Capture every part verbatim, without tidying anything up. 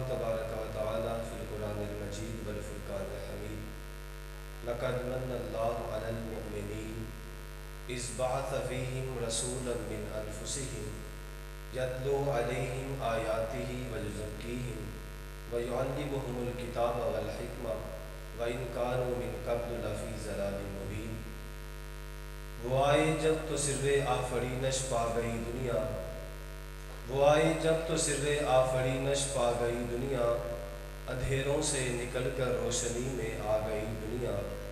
تبارک و تعالی فی القرآن المجید والفرقان الحمید لقد من اللہ علی المؤمنین اذ بعث فیہم رسولا من انفسہم یتلو علیہم آیاتہ ویزکیہم ویعلمہم الکتاب والحکمہ وَإِن كَانُوا مِن قَبْلُ لَفِي ضَلَالٍ مُبِينٍ۔ وہ آئے جب تو سر آفرینش پا گئی دنیا، وہ آئے جب تو سر آفرینش پا گئی دنیا، اندھیروں سے نکل کر روشنی میں آ گئی دنیا،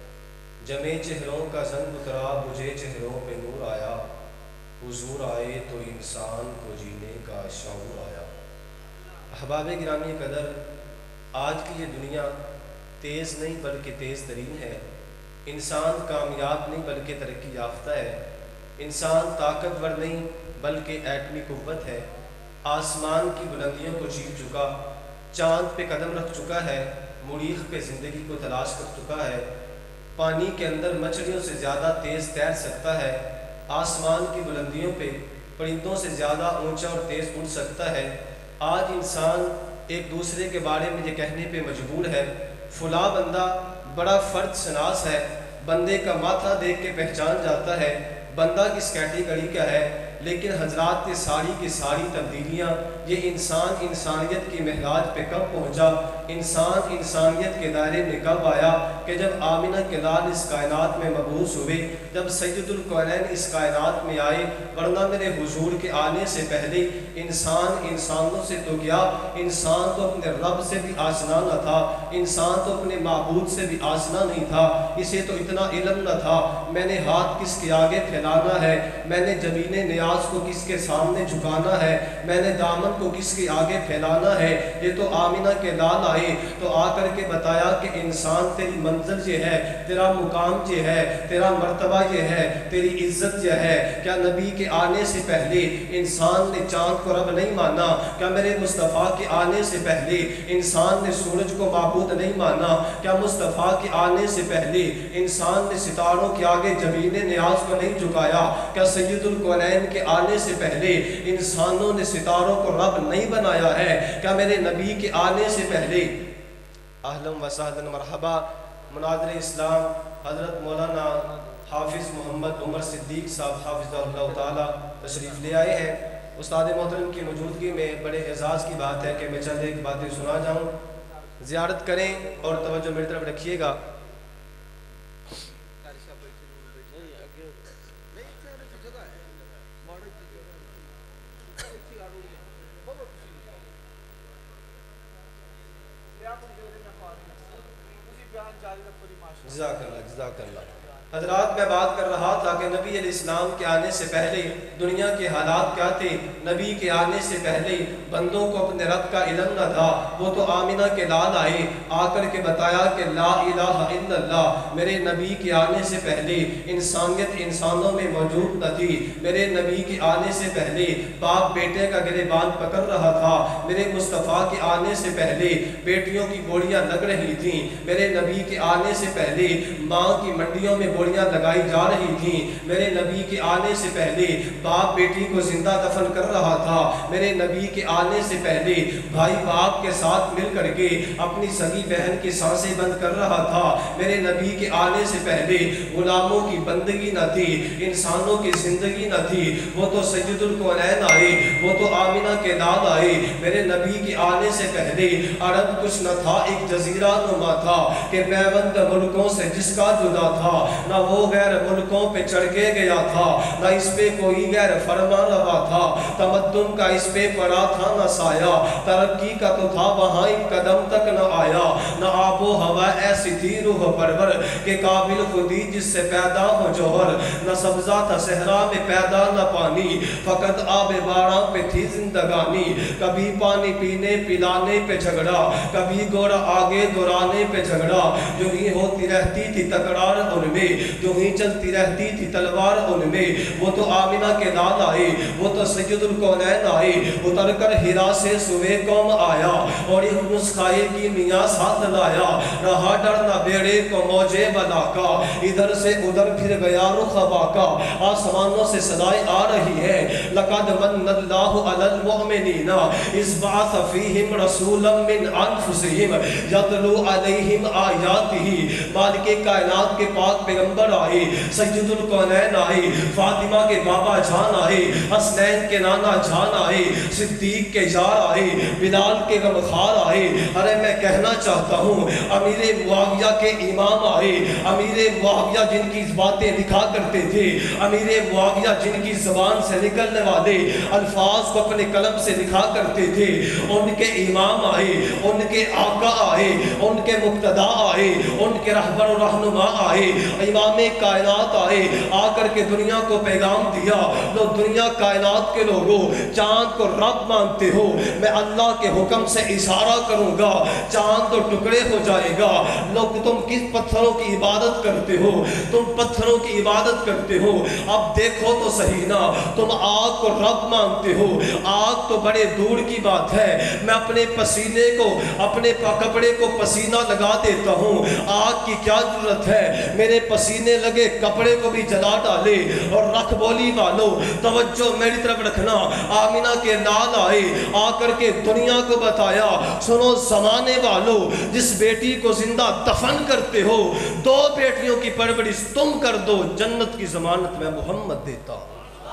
جمے چہروں کا زنگ اترا بجھے چہروں پہ نور آیا، حضور آئے تو انسان کو جینے کا شعور آیا۔ احباب گرامی قدر، آج کی یہ دنیا تیز نہیں بلکہ تیز ترین ہے، انسان کامیاب نہیں بلکہ ترقی یافتہ ہے، انسان طاقتور نہیں بلکہ ایٹمی قوت ہے، آسمان کی بلندیوں کو چیر چکا، چاند پہ قدم رکھ چکا ہے، مریخ پہ زندگی کو تلاش کر چکا ہے، پانی کے اندر مچھلیوں سے زیادہ تیز تیر سکتا ہے، آسمان کی بلندیوں پہ پرندوں سے زیادہ اونچا اور تیز اڑ سکتا ہے۔ آج انسان ایک دوسرے کے بارے میں یہ کہنے پہ مجبور ہے فلاں بندہ بڑا فرد شناس ہے، بندے کا ماتھا دیکھ کے پہچان جاتا ہے بندہ کس کیٹیگری کا ہے، لیکن حضرات یہ ساری کی ساری تبدیلیاں یہ انسان انسانیت کی معراج پہ کب پہنچا، انسان انسانیت کے دائرے میں کب آیا کہ جب آمنہ کے لال اس کائنات میں مبعوث ہوئے، جب سید الکونین اس کائنات میں آئے، ورنہ میرے حضور کے آنے سے پہلے انسان انسانوں سے تو کیا، انسان تو اپنے رب سے بھی آشنا نہ تھا، انسان تو اپنے معبود سے بھی آشنا نہیں تھا، اسے تو اتنا علم نہ تھا میں نے ہاتھ کس کے آگے پھیلانا ہے، میں نے جبین نیاز کو کس کے سامنے جھکانا ہے، میں نے دامن کو کس کے آگے پھیلانا ہے۔ یہ تو آمنہ کے لال آئے تو آ کر کے بتایا کہ انسان تیری منزل یہ ہے، تیرا مقام یہ ہے، تیرا مرتبہ یہ ہے، تیری عزت یہ ہے۔ کیا نبی کے آنے سے پہلے انسان نے چاند کو رب نہیں مانا؟ کیا میرے مصطفیٰ کے آنے سے پہلے انسان نے سورج کو معبود نہیں مانا؟ کیا مصطفیٰ کے آنے سے پہلے انسان نے ستاروں کے آگے جبین نیاز کو نہیں جھکایا؟ کیا سید الکونین کے آنے سے پہلے انسانوں نے ستاروں کو رب نہیں بنایا ہے؟ کیا میرے نبی کے آنے سے پہلے اہلاً و سہلاً مرحبا مناظر اسلام حضرت مولانا حافظ محمد عمر صدیق صاحب حافظہ اللہ تعالیٰ تشریف لے آئے ہیں۔ استاد محترم کی موجودگی میں بڑے اعزاز کی بات ہے کہ میں چند ایک باتیں سنا جاؤں، زیارت کریں اور توجہ میری طرف رکھیے گا۔ جزاک اللہ جزاک اللہ۔ حضرات میں بات کر رہا تھا کہ نبی علیہ السلام کے آنے سے پہلے دنیا کے حالات کیا تھے، نبی کے آنے سے پہلے بندوں کو اپنے رب کا علم نہ تھا، وہ تو آمنہ کے لال آئے آ کر کے بتایا کہ لا الہ الا اللہ۔ میرے نبی کے آنے سے پہلے انسانیت انسانوں میں موجود نہ تھی، میرے نبی کے آنے سے پہلے باپ بیٹے کا گریبان پکڑ رہا تھا، میرے مصطفیٰ کے آنے سے پہلے بیٹیوں کی گوڑیاں لگ رہی تھیں، میرے نبی کے آنے سے پہلے ماں کی منڈیوں میں گوڑیاں لگائی جا رہی تھیں، میرے نبی کے آنے سے پہلے باپ بیٹی کو زندہ دفن کر رہا تھا، میرے نبی کے آنے سے پہلے بھائی باپ کے ساتھ مل کر کے اپنی سگی بہن کی سانسیں بند کر رہا تھا، میرے نبی کے آنے سے پہلے غلاموں کی بندگی نہ تھی، انسانوں کی زندگی نہ تھی، وہ تو سید الکونین آئے، وہ تو آمنہ کے لال آئے، میرے نبی کے آنے سے پہلے عرب کچھ نہ تھا، ایک جزیرہ نما تھا کہ پیوند ملکوں سے جس کا جدا تھا، نہ وہ غیر ملکوں پہ چڑھ کے گیا تھا، نہ اس پہ کوئی غیر فرما روا تھا، تمدن کا اس پہ پڑا تھا نہ سایہ، ترقی کا تو تھا وہاں ایک قدم تک نہ آیا، نہ آب و ہوا ایسی تھی روح پرور کہ قابل خودی جس سے پیدا ہو جوہر، نہ سبزہ تھا صحرا میں پیدا نہ پانی، فقط آب باراں پہ تھی زندگانی، کبھی پانی پینے پلانے پہ جھگڑا، کبھی گورا آگے دورانے پہ جھگڑا، جو ہی ہوتی رہتی تھی تکرار ان میں، جو ہی چلتی رہتی تھی تلوار ان میں، وہ تو آمینہ کے لال آئے، وہ تو سید الکونین آئے، اتر کر ہیرا سے سوے قوم آیا اور ایک نسخائے کی میاں ساتھ لایا، رہا ڈر نہ بیڑے کو موجے بلا کا، ادھر سے ادھر پھر گیا رخ ہوا کا، آسمانوں سے صدائیں آ رہی ہے، لقد من اللہ علی المؤمنین اذ بعث فیہم رسولا من انفسہم یتلو علیہم آیاتہ، مالک کائنات کے پاک پیغمبر آئے، سید الکونین آئے، فاطمہ کے بابا جان آئے، حسنین کے نانا جان آئے، صدیق کے یار آئے، بلال کے غمخوار آئے۔ ارے میں کہنا چاہتا ہوں امیر معاویہ کے امام آئے، امیر معاویہ جن کی باتیں لکھا کرتے تھے، امیر معاویہ جن کی زبان سے نکلنے والے الفاظ کو اپنے قلم سے لکھا کرتے تھے، ان کے امام آئے، ان کے آقا آئے، ان کے مقتدا آئے، ان کے رہبر و رہنما آئے، امام کائنات آئے، آ کر کے دنیا کو پیغام دیا، لو دنیا کائنات کے لوگوں چاند کو رب مانتے ہو، میں اللہ کے حکم سے اشارہ کروں گا چاند تو ٹکڑے ہو جائے گا، لوگ تم کس پتھروں کی عبادت کرتے ہو، تم پتھروں کی عبادت کرتے ہو، اب دیکھو تو صحیح نا، تم آگ کو رب مانتے ہو، آگ تو بڑے دور کی بات ہے، میں اپنے پسینے کو اپنے کپڑے کو پسینہ لگا دیتا ہوں، آگ کی کیا ضرورت ہے، میرے پسینے لگے کپڑے کو بھی جلا ڈالے۔ اور رکھ بولی والو توجہ میری طرف رکھنا، آمینہ کے لال آئے، آ کر کے دنیا کو بتایا، سنو زمانے والو جس بیٹی کو زندہ دفن کرتے ہو، دو بیٹیوں کی پرورش تم کر دو، جنت کی ضمانت میں محمد دیتا ہوں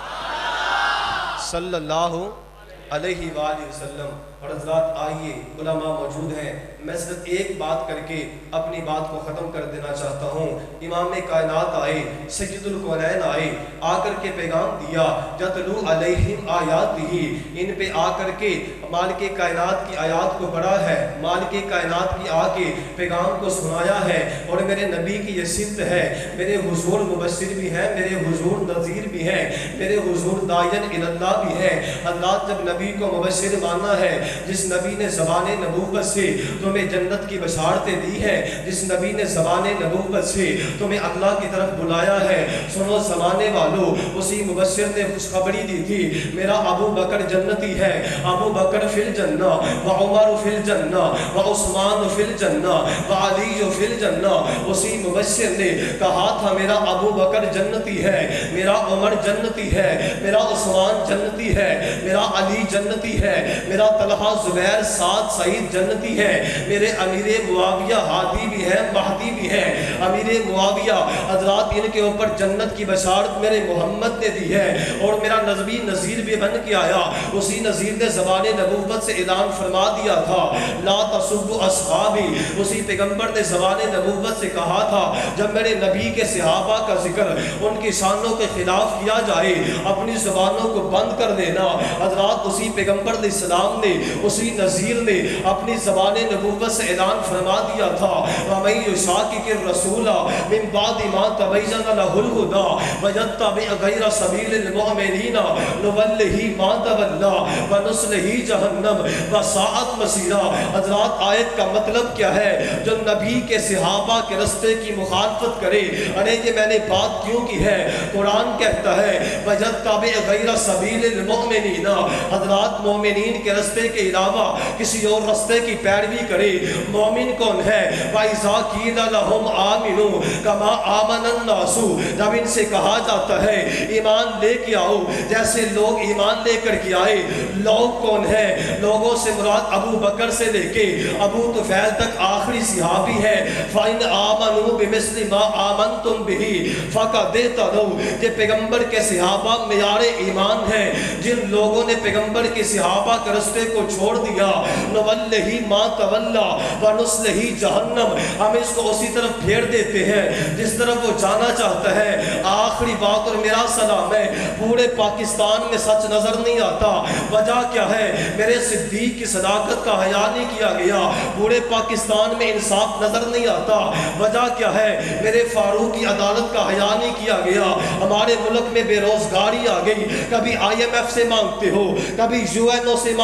صلی اللہ علیہ وآلہ وسلم۔ اور حضرات آئیے علماء موجود ہیں، میں صرف ایک بات کر کے اپنی بات کو ختم کر دینا چاہتا ہوں۔ امام کائنات آئے، سید الکونین آئے، آ کر کے پیغام دیا، یتلو علیہم آیاتہ، ان پہ آ کر کے مالک کائنات کی آیات کو پڑھا ہے، مالک کائنات کی آ کے پیغام کو سنایا ہے، اور میرے نبی کی یہ صفت ہے، میرے حضور مبشر بھی ہیں، میرے حضور نذیر بھی ہیں، میرے حضور داعین الی اللہ بھی ہیں۔ اللہ جب نبی کو مبشر مانا ہے، جس نبی نے زبان نبوت سے تمہیں جنت کی بشارتیں دی ہے، جس نبی نے زبان نبوت سے تمہیں اللہ کی طرف بلایا ہے، سنو زمانے والو اسی مبشر نے خوشخبری دی تھی، میرا ابو بکر جنتی ہے، ابو بکر فی الجنہ و عمر فی الجنہ و عثمان فی الجنہ و علی فی الجنہ۔ اسی مبشر نے کہا تھا میرا ابو بکر جنتی ہے، میرا عمر جنتی ہے، میرا عثمان جنتی ہے، میرا علی جنتی ہے، میرا طلحہ زبیر سعد سعید جنتی ہے، میرے امیر معاویہ ہادی بھی ہیں مہدی بھی ہیں۔ امیر معاویہ حضرات ان کے اوپر جنت کی بشارت میرے محمد نے دی ہے، اور میرا نبی نذیر بھی بن کے آیا، اسی نذیر نے زبان نبوت سے اعلان فرما دیا تھا، لا تسبوا اصحابی، اسی پیغمبر نے زبان نبوت سے کہا تھا جب میرے نبی کے صحابہ کا ذکر ان کی شانوں کے خلاف کیا جائے اپنی زبانوں کو بند کر دینا۔ حضرات اسی پیغمبر علیہ السلام نے، اسی نذیر نے اپنی زبان نبوت سے اعلان فرما دیا تھا، وَمَن يُشَاقِقِ الرَّسُولَ مِن بَعْدِ مَا تَبَيَّنَ لَهُ الْهُدَىٰ وَيَتَّبِعْ غَيْرَ سَبِيلِ الْمُؤْمِنِينَ نُوَلِّهِ مَا تَوَلَّىٰ وَنُصْلِهِ جَهَنَّمَ وَسَاءَتْ مَصِيرًا۔ حضرات آیت کا مطلب کیا ہے؟ جو نبی کے صحابہ کے رستے کی مخالفت کرے، ارے یہ میں نے بات کیوں کی ہے؟ قرآن کہتا ہے وَيَتَّبِعْ غَيْرَ سَبِيلِ الْمُؤْمِنِينَ، حضرات مومنین کے رستے کے علاوہ کسی اور رستے کی پیروی کرے۔ مومن کون ہے؟ وَإِذَا قِيلَ لَهُمْ آمِنُوا كَمَا آمَنَ النَّاسُ، جب ان سے کہا جاتا ہے ایمان لے کے آؤ جیسے لوگ ایمان لے کر کے آئے۔ لوگ کون ہے؟ لوگوں سے مراد ابو بکر سے لے کے ابو طفیل تک آخری صحابی ہے۔ فَإِنْ آمَنُوا بِمِثْلِ مَا آمَنْتُمْ بِهِ فَقَدِ اهْتَدَوْا، یہ پیغمبر کے صحابہ معیار ایمان ہے۔ جن لوگوں نے پیغمبر کے صحابہ کے رستے کو چھوڑ دیا، نوَلِّهِ مَا تَوَلَّىٰ وَنُصْلِهِ جَهَنَّمَ، ہم اس کو اسی طرف پھیر دیتے ہیں جس طرف وہ جانا چاہتا ہے۔ آخری بات اور میرا سلام ہے، پورے پاکستان میں سچ نظر نہیں آتا، وجہ کیا ہے؟ میرے صدیق کی صداقت کا حیا نہیں کیا گیا، پورے پاکستان میں انصاف نظر نہیں آتا، وجہ کیا ہے؟ میرے فاروق کی عدالت کا حیا نہیں کیا گیا، ہمارے ملک میں بے روزگاری آ گئی، کبھی آئی ایم ایف سے مانگتے ہو، کبھی یو این او سے مانگتے ہو،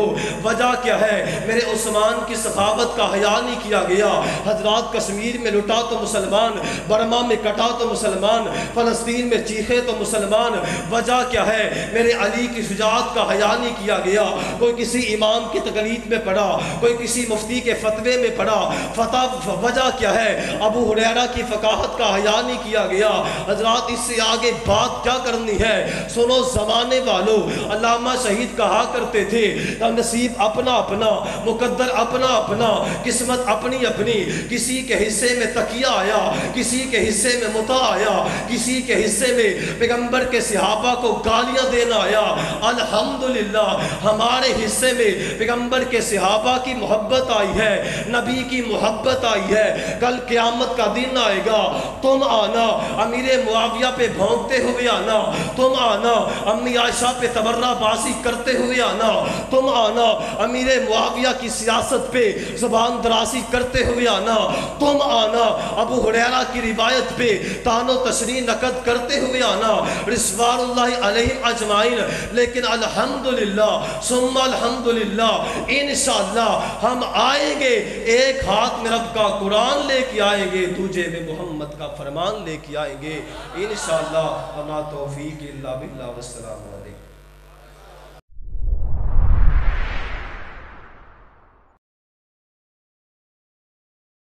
وجہ کیا ہے؟ میرے عثمان کی سخاوت کا حیا نہیں کیا گیا۔ حضرات کشمیر میں لٹا تو مسلمان، برما میں کٹا تو مسلمان، فلسطین میں چیخے تو مسلمان، وجہ کیا ہے؟ میرے علی کی شجاعت کا حیا نہیں کیا گیا۔ کوئی کسی امام کی تقلید میں پڑھا، کوئی کسی مفتی کے فتوے میں پڑھا، فتح وجہ کیا ہے؟ ابو ہریرہ کی فقاہت کا حیا نہیں کیا گیا۔ حضرات اس سے آگے بات کیا کرنی ہے؟ سنو زمانے والوں، علامہ شہید کہا کرتے تھے نصیب اپنا اپنا، مقدر اپنا اپنا، قسمت اپنی اپنی۔ کسی کے حصے میں تکیہ آیا، کسی کے حصے میں متاع آیا، کسی کے حصے میں پیغمبر کے صحابہ کو گالیاں دینا آیا۔ الحمدللہ ہمارے حصے میں پیغمبر کے صحابہ کی محبت آئی ہے، نبی کی محبت آئی ہے۔ کل قیامت کا دن آئے گا، تم آنا امیر معاویہ پہ بھونکتے ہوئے آنا، تم آنا امی عائشہ پہ تبرہ بازی کرتے ہوئے آنا، تم آنا امیر معاویہ کی سیاست پہ زبان درازی کرتے ہوئے آنا، تم آنا ابو ہریرہ کی روایت پہ طعن و تشریح نقد کرتے ہوئے آنا، رضوان اللہ علیہم اجمعین۔ لیکن الحمدللہ ثم الحمدللہ انشاءاللہ ہم آئیں گے، ایک ہاتھ میں رب کا قرآن لے کے آئیں گے، دوجے میں محمد کا فرمان لے کے آئیں گے انشاءاللہ۔ وما توفیق الا باللہ، والسلام علیکم۔